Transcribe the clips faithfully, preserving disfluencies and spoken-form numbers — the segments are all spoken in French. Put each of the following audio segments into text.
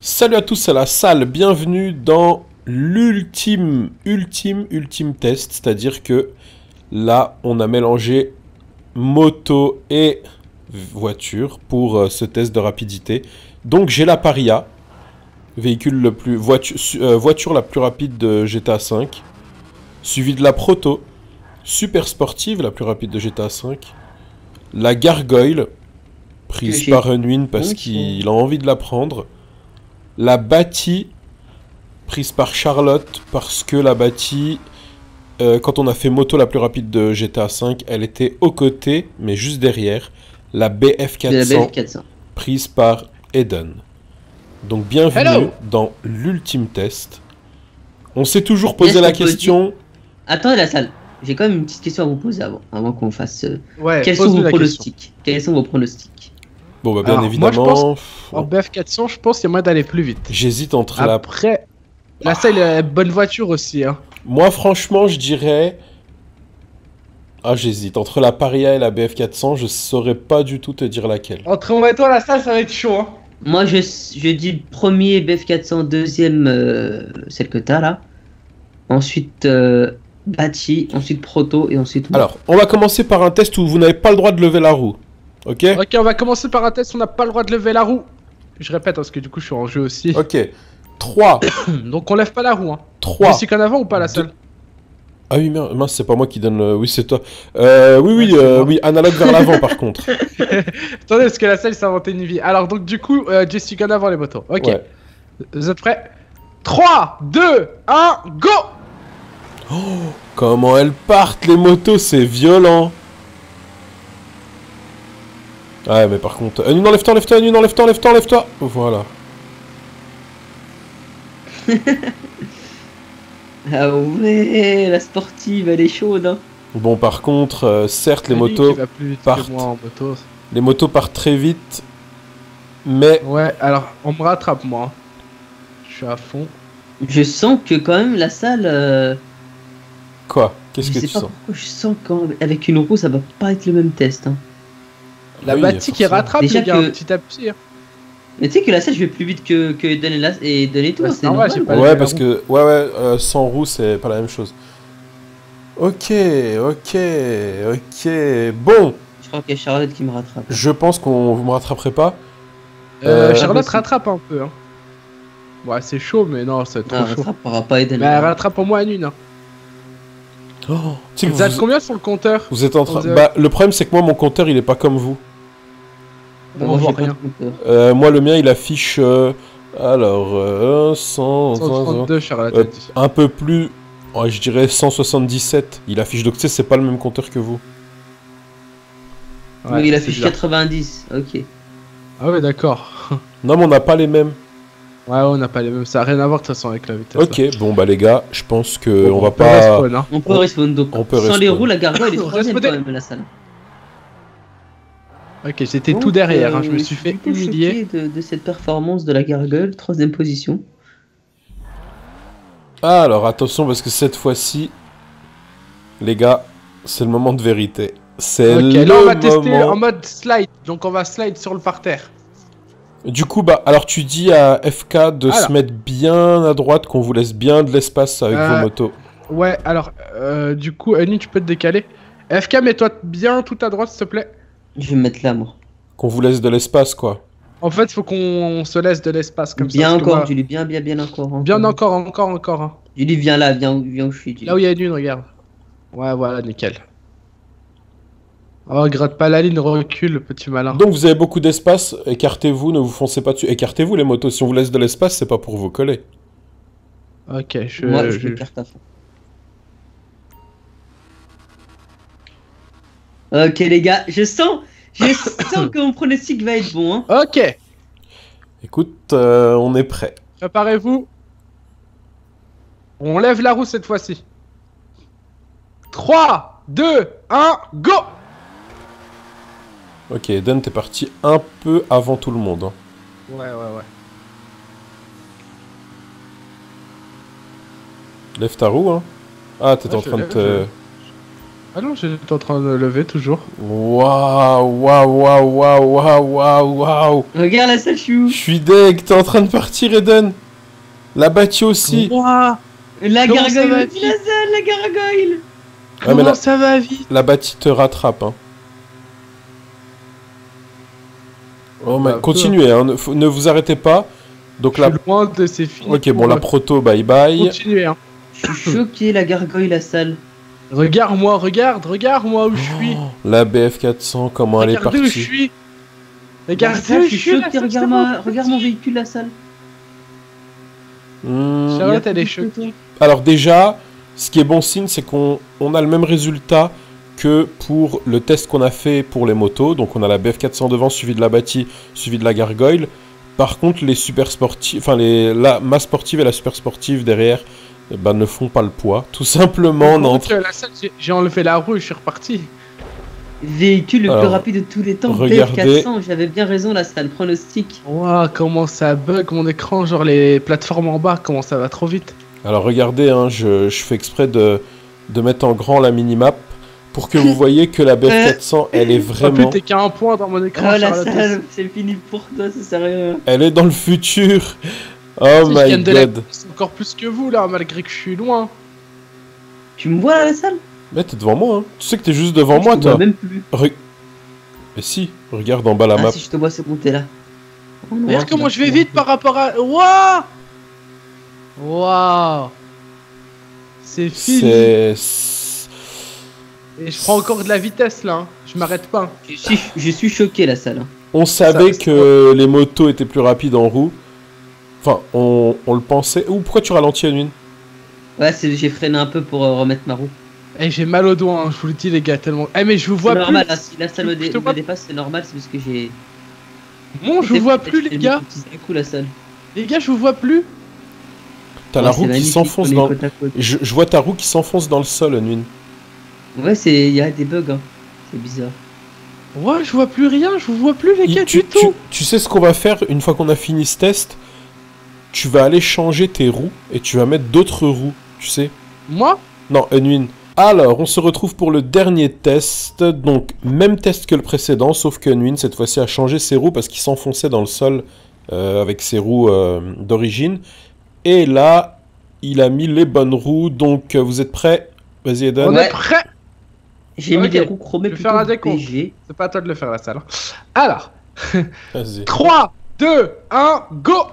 Salut à tous, c'est la salle, bienvenue dans l'ultime, ultime, ultime test, c'est-à-dire que là, on a mélangé moto et voiture pour euh, ce test de rapidité. Donc j'ai la Paria, véhicule le plus, voiture, euh, voiture la plus rapide de G T A cinq, suivi de la Proto, super sportive, la plus rapide de G T A cinq, la Gargoyle, prise par Unwin parce qu'il a envie de la prendre. La Bati, prise par Charlotte, parce que la Bati, euh, quand on a fait moto la plus rapide de G T A cinq, elle était aux côtés, mais juste derrière. La B F quatre cents, prise par Eden. Donc bienvenue Hello dans l'ultime test. On s'est toujours posé la question... Dire... Attendez la salle, j'ai quand même une petite question à vous poser avant, avant qu'on fasse... Euh... Ouais, Quels sont vos pronostics question. Quels sont vos pronostics Bon bah bien Alors, évidemment... Moi, je pense, en B F quatre cents, je pense qu'il y a moyen d'aller plus vite. J'hésite entre Après, la... Après, la salle est une bonne voiture aussi. Hein. Moi franchement je dirais... Ah j'hésite, entre la Paria et la B F quatre cents, je saurais pas du tout te dire laquelle. Entre moi et toi, la salle, ça va être chaud. Hein. Moi je, je dis premier B F quatre cents, deuxième euh, celle que t'as là. Ensuite euh, Bati, ensuite Proto et ensuite... Alors, on va commencer par un test où vous n'avez pas le droit de lever la roue. Ok? Ok, on va commencer par un test, on n'a pas le droit de lever la roue. Je répète, parce que du coup je suis en jeu aussi. Ok. trois. Donc on lève pas la roue. Hein. trois. Jessica en avant ou pas la salle? Ah oui, merde, mince, c'est pas moi qui donne le... Oui, c'est toi. Euh, oui, oui, ouais, euh, oui, analogue vers l'avant par contre. Attendez, parce que la salle s'est inventé une vie. Alors donc du coup, euh, Jessica en avant les motos. Ok. Ouais. Vous êtes prêts? trois, deux, un, go! Oh, comment elles partent les motos, c'est violent. Ouais, mais par contre... Une enlève-toi, enlève-toi, une enlève-toi, enlève-toi, enlève-toi. Voilà. Ah ouais, la sportive, elle est chaude. Hein. Bon, par contre, euh, certes, les motos partent... Moi en moto. Les motos partent très vite, mais... Ouais, alors, on me rattrape, moi. Je suis à fond. Je sens que quand même la salle... Euh... Quoi? Qu'est-ce que tu sens? Pourquoi je sens qu'avec une roue, ça va pas être le même test. Hein. La oui, Bati qui rattrape, déjà les gars, que... petit à petit. Hein. Mais tu sais que la salle, je vais plus vite que, que Eden et, la... et Eden et tout. Ouais, c'est normal. Pas ouais, parce que ouais, ouais, euh, sans roue, c'est pas la même chose. Ok, ok, ok. Bon. Je crois qu'il y a Charlotte qui me rattrape. Je pense qu'on vous me rattraperez pas. Euh, euh, Charlotte rattrape un peu. Hein. Ouais, c'est chaud, mais non, c'est trop non, chaud. Elle pas Eden. Mais elle rattrape au moins une. Hein. Oh, vous, vous êtes combien sur le compteur? Vous êtes en train. Bah, le problème, c'est que moi, mon compteur, il est pas comme vous. Bon, on voit rien. Euh, moi, le mien, il affiche. Euh, alors, euh, cent, cent trente-deux, Charlotte. Euh, un peu plus. Ouais, je dirais cent soixante-dix-sept. Il affiche donc, tu sais, c'est pas le même compteur que vous. Ouais, oui, il affiche quatre-vingt-dix. Ok. Ah ouais, d'accord. Non, mais on n'a pas les mêmes. Ouais, on n'a pas les mêmes. Ça n'a rien à voir de toute façon avec la vitesse. Ok, là. Bon, bah les gars, je pense que bon, on, on va peut pas. Respawn, hein. On peut respawn donc. On peut Sans respawn. les roues, la gargoyle est troisième quand même la salle. Ok, j'étais tout derrière, euh, hein. Je me suis fait humilier. De, de cette performance de la gargoyle, troisième position. Ah, alors attention parce que cette fois-ci, les gars, c'est le moment de vérité. C'est okay, le là on va moment... tester en mode slide, donc on va slide sur le parterre. Du coup, bah, alors tu dis à F K de alors. se mettre bien à droite, qu'on vous laisse bien de l'espace avec euh, vos motos. Ouais, alors, euh, du coup, Annie, tu peux te décaler. F K, mets-toi bien tout à droite, s'il te plaît. Je vais me mettre là, moi. Qu'on vous laisse de l'espace, quoi. En fait, il faut qu'on se laisse de l'espace comme bien ça. Bien encore, Julie, bien, bien, bien encore. encore. Bien encore, encore, encore. Hein. Julie, viens là, viens, viens où je suis. Julie. Là où il y a une, regarde. Ouais, voilà, nickel. Oh, gratte pas la ligne, recule, petit malin. Donc vous avez beaucoup d'espace, écartez-vous, ne vous foncez pas dessus. Écartez-vous les motos, si on vous laisse de l'espace, c'est pas pour vous coller. Ok, je... Moi, je m'écarte à fond. Ok les gars, je sens, je sens que mon pronostic va être bon. Hein. Ok. Écoute, euh, on est prêt. Préparez-vous. On lève la roue cette fois-ci. trois, deux, un, go! Ok, Eden, t'es parti un peu avant tout le monde. Hein. Ouais, ouais, ouais. Lève ta roue, hein. Ah, t'es ouais, en train lève, de te... Ah non, j'étais en train de lever toujours. Waouh, waouh, waouh, waouh, waouh, waouh, waouh. Regarde la salle chou. Je suis deg, t'es en train de partir, Eden. La bâtie aussi. Ouah, La Comment ça va gargoyle, vite la salle, la gargoyle. Ah, comment mais la, ça va vite? la bâtie te rattrape. Hein. Oh, mais Bah, continuez, hein, ne, faut- ne vous arrêtez pas. Donc Je la... suis loin de ces filles. Ok, bon, la proto, bye bye. Continuez, hein. Je suis choqué, la gargoyle, la salle. Regarde-moi, regarde, regarde-moi où je suis. Oh, la B F quatre cents, comment elle est Regardez où je partie. suis. La Regardez salle, où je je suis suis. la choqué, salle, regarde, c'est ma... bon. regarde mon véhicule, la salle. Hmm. Charlotte, Il y a elle est plus de choquée. photos. Alors déjà, ce qui est bon signe, c'est qu'on on a le même résultat que pour le test qu'on a fait pour les motos. Donc on a la B F quatre cents devant, suivi de la bâtie, suivi de la gargoyle. Par contre, les super sportifs, enfin les, la ma sportive et la super sportive derrière, eh ben, ne font pas le poids. Tout simplement, on est en Donc, train- euh, la salle, j'ai- j'ai enlevé la roue et je suis reparti. Véhicule le Alors, plus rapide de tous les temps, regardez. B F quatre cents, j'avais bien raison, la salle pronostic. Waouh, comment ça bug mon écran, genre les plateformes en bas, comment ça va trop vite. Alors regardez, hein, je, je fais exprès de, de mettre en grand la minimap pour que vous voyez que la B F quatre cents, elle est Oh vraiment... putain, qu'à un point dans mon écran, Oh la Charlotte. salle, c'est fini pour toi, c'est sérieux. Elle est dans le futur. Oh Je my viens de la- god. C'est encore plus que vous là, malgré que je suis loin. Tu me vois là, la salle? Mais t'es devant moi, hein. Tu sais que t'es juste devant Je moi, te toi. vois même plus. Re- Mais si, regarde en bas la Ah map. si, je te vois, c'est bon, t'es là. Oh non, Regarde tu comment vas- je vais vite par rapport à. Waouh. Waouh. C'est fini. C'est... Et je prends encore de la vitesse là. hein. Je m'arrête pas. Je suis, je suis choqué, la salle. On savait Ça, c'est que les motos étaient plus rapides en roue. Enfin, on, on le pensait. Ou pourquoi tu ralentis, Edwin? Ouais, c'est- j'ai freiné un peu pour euh, remettre ma roue. Eh, j'ai mal au doigt, hein, je vous le dis les gars, tellement. Eh, mais je vous vois C'est normal, plus. là, si la salle me, dé- Je te me vois- dépasse, c'est normal, c'est parce que j'ai. Bon, je vous vois plus les gars. C'est cool la salle. Les gars, je vous vois plus. T'as Ouais, la c'est roue qui magnifique, s'enfonce on est dans... côte à côte. Je, je vois ta roue qui s'enfonce dans le sol, Edwin. Ouais, c'est. Il y a des bugs, hein. C'est bizarre. Ouais, je vois plus rien, je vous vois plus les gars tu, du tu- tout. tu sais ce qu'on va faire une fois qu'on a fini ce test? Tu vas aller changer tes roues et tu vas mettre d'autres roues, tu sais? Moi Non, Unwin. Alors, on se retrouve pour le dernier test. Donc, même test que le précédent, sauf que Unwin, cette fois-ci, a changé ses roues parce qu'il s'enfonçait dans le sol euh, avec ses roues euh, d'origine. Et là, il a mis les bonnes roues. Donc, euh, vous êtes prêts? Vas-y, Eden. On Ouais. est prêt. J'ai mis Ok, des roues chromées je vais plutôt faire un décompte. P G. C'est pas à toi de le faire la salle. hein. Alors, Vas-y. trois, deux, un, go.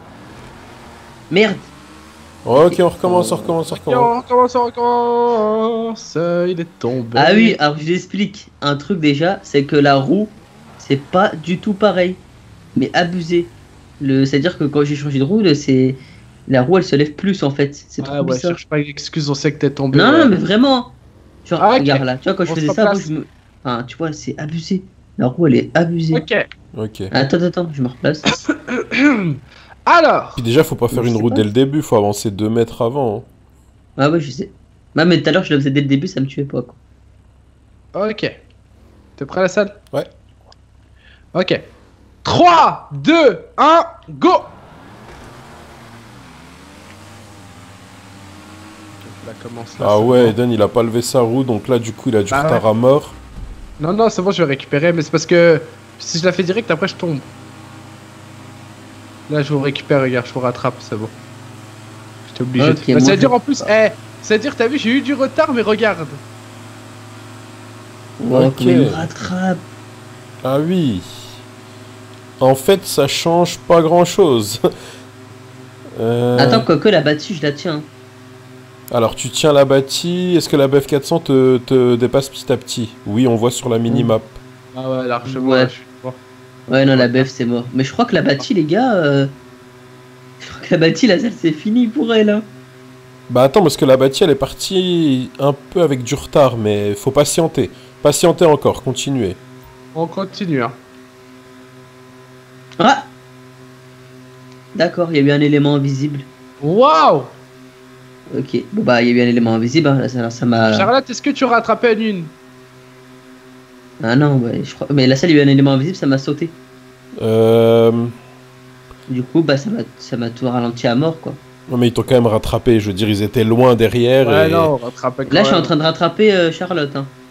Merde. Ok, on recommence, on recommence, on Et recommence. on recommence, on recommence. Il est tombé. Ah oui, alors je l'explique. Un truc déjà, c'est que la roue, c'est pas du tout pareil. Mais abusé. Le... C'est-à-dire que quand j'ai changé de roue, le- c'est. La roue elle se lève plus en fait. C'est trop Ah ouais, bizarre. cherche pas une excuse, on sait que t'es tombé. Non, ouais. non, mais vraiment. Genre, Ah, ok. regarde là, tu vois, quand je On faisais se ça, moi, replace. je me. Enfin, tu vois, c'est abusé. La roue elle est abusée. Ok. Ok. Attends, attends, je me replace. Alors, Puis déjà, faut pas faire Je une sais roue pas. dès le début, faut avancer deux mètres avant. hein. Ah ouais, je sais. Ouais, mais tout à l'heure, je le faisais dès le début, ça me tuait pas quoi. ok. T'es prêt à la salle? Ouais. Ok. trois, deux, un, go. Là, commence là. Ah c'est ouais, bon. Eden, il a pas levé sa roue, donc là, du coup, il a du Bah retard à mort. Non, non, c'est bon, je vais récupérer, mais c'est parce que si je la fais direct, après je tombe. Là, je vous récupère, regarde, je vous rattrape, c'est bon. J'étais obligé Ok, de faire. moi, C'est-à-dire je- en plus, eh, c'est-à-dire, t'as vu, j'ai eu du retard, mais regarde. Oh, Ok. comment il me rattrape. Ah oui. En fait, ça change pas grand-chose. Euh, Attends, quoique la battue, je la tiens. Alors, tu tiens la bâtie. Est-ce que la B F quatre cents te, te dépasse petit à petit? Oui, on voit sur la minimap. Ah ouais, largement, Ouais. là, je suis fort. Ouais, non, la B F c'est mort. Mais je crois que la bâtie, les gars. euh, Je crois que la bâtie, la salle, c'est fini pour elle. Hein. Bah attends, parce que la bâtie, elle est partie un peu avec du retard, mais faut patienter. Patienter encore, continuez. On continue, hein. Ah D'accord, il y a eu un élément invisible. Waouh! Ok, bon bah, il y a eu un élément invisible. Hein. Là, ça ça m'a. Charlotte, est-ce que tu rattrapais une une? Ah non, ouais, je crois. Mais la salle, il y a eu un élément invisible, ça m'a sauté. Euh... Du coup, bah, ça m'a ça m'a tout ralenti à mort, quoi. Non mais ils t'ont quand même rattrapé, je veux dire, ils étaient loin derrière Ouais, et... non, on rattrapait quand Là, je suis en même. train de rattraper euh, Charlotte. Hein.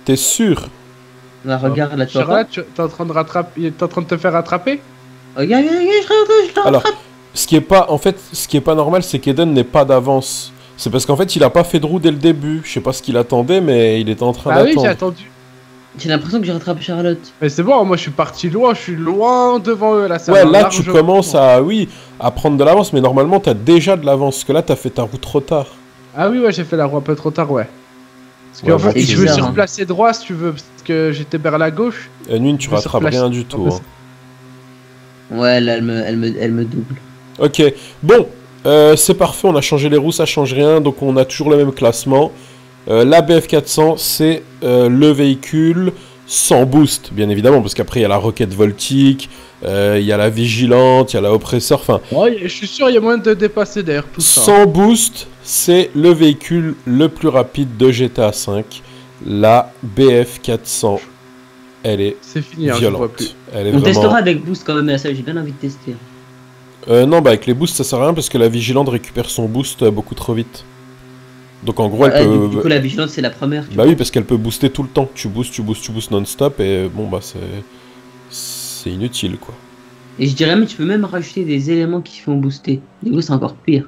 T'es sûr? Bah, regarde, là, tu vois pas. Charlotte, tu- t'es en train de rattraper, t'es en train de te faire rattraper? Regarde, regarde, regarde, je rattrape, je te Alors, rattrape. ce qui est pas, en fait, ce qui est pas normal, c'est qu'Eden n'ait pas d'avance. C'est parce qu'en fait, il a pas fait de roue dès le début. Je sais pas ce qu'il attendait, mais il était en train Ah oui, j'ai d'attendre. attendu. J'ai l'impression que j'ai rattrapé Charlotte. Mais c'est bon, moi je suis parti loin, je suis loin devant eux là. ça Ouais, va là, tu largement. commences à, oui, à prendre de l'avance, mais normalement, t'as déjà de l'avance. Parce que là, t'as fait ta roue trop tard. Ah oui, ouais, j'ai fait la roue un peu trop tard, ouais. Parce que Ouais, en fait, bon, je c'est me bizarre, suis hein. replacé droit si tu veux, parce que j'étais vers la gauche. Et Nuit, tu Je me suis rattrapes replacé. rien du tout. En plus. hein. Ouais, là, elle me, elle me, elle me double. Ok, bon, euh, c'est parfait, on a changé les roues, ça change rien, donc on a toujours le même classement. Euh, la B F quatre cents, c'est euh, le véhicule sans boost, bien évidemment, parce qu'après il y a la roquette voltique, euh, il y a la vigilante, il y a la oppresseur, enfin... Ouais, je suis sûr, il y a moyen de dépasser d'ailleurs tout ça. Sans boost, c'est le véhicule le plus rapide de G T A cinq, la B F quatre cents. Elle est C'est fini, hein, je vois violente. plus. Elle est On vraiment... testera avec boost quand même, là, ça, j'ai bien envie de tester. Euh, non, bah avec les boosts ça sert à rien parce que la vigilante récupère son boost euh, beaucoup trop vite. Donc en gros elle Ouais, peut... du, du coup, la vigilance, c'est la première. tu Bah vois. oui, parce qu'elle peut booster tout le temps. Tu boostes, tu boostes, tu boostes non-stop et bon bah c'est... C'est inutile quoi. Et je dirais même, tu peux même rajouter des éléments qui font booster. Du coup, c'est encore pire.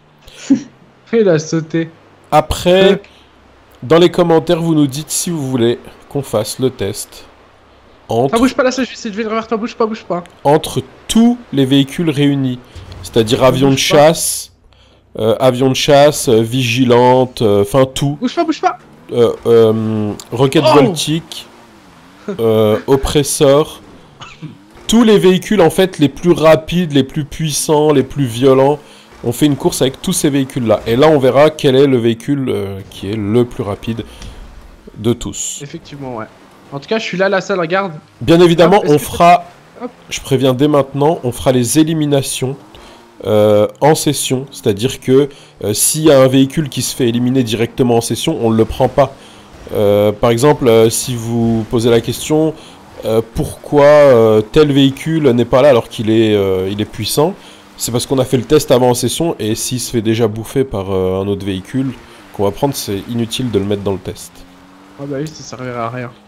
Il a sauté. Après, Fuck. dans les commentaires vous nous dites si vous voulez qu'on fasse le test Ah, entre, bouge pas là, ça, je vais essayer de venir vers toi, bouge pas, bouge pas. entre tous les véhicules réunis. C'est-à-dire avion de Bouge pas. chasse, euh, avion de chasse, euh, vigilante, enfin tout. Bouge pas, bouge pas. Euh, euh, roquette Oh voltique, euh, oppresseur, tous les véhicules en fait les plus rapides, les plus puissants, les plus violents, on fait une course avec tous ces véhicules là. Et là on verra quel est le véhicule euh, qui est le plus rapide de tous. Effectivement, ouais. En tout cas, je suis là, la salle, regarde. Bien évidemment Hop, est-ce on que fera, Hop. je préviens dès maintenant, on fera les éliminations euh, en session. C'est-à-dire que euh, s'il y a un véhicule qui se fait éliminer directement en session, on ne le prend pas. Euh, par exemple, euh, si vous posez la question euh, pourquoi euh, tel véhicule n'est pas là alors qu'il est, euh, il est puissant, c'est parce qu'on a fait le test avant en session et s'il se fait déjà bouffer par euh, un autre véhicule qu'on va prendre, c'est inutile de le mettre dans le test. Ah bah oui, ça servira à rien.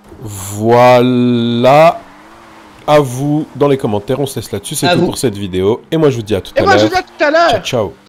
Voilà, à vous dans les commentaires, on se laisse là-dessus, c'est À tout vous. pour cette vidéo et moi je vous dis à tout Et à moi, je l'heure. vous dis à tout à l'heure. Ciao, ciao.